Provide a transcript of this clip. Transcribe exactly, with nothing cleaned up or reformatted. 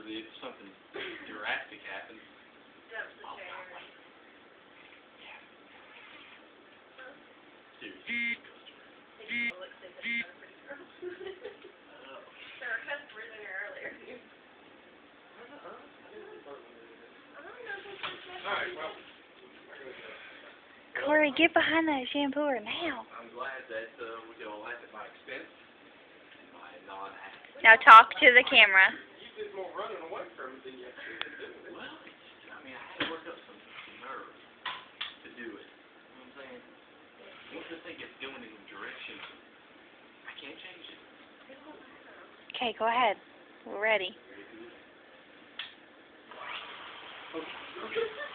obviously, if something drastic happens. Jump the Oh, chair. Yeah. Seriously. It looks like it's kind of pretty gross. There were customers in here earlier. Alright, well. Kory, get behind that shampooer now. I'm glad that uh, we could all laugh at my expense. My non-act. Now talk to the camera. You did more running away from it than you actually did doing it. Well, it's, I mean, I had to work up some, some nerve to do it. You know what I'm saying? Once I think it's going in a direction, I can't change it. Okay, go ahead. We're ready. Okay.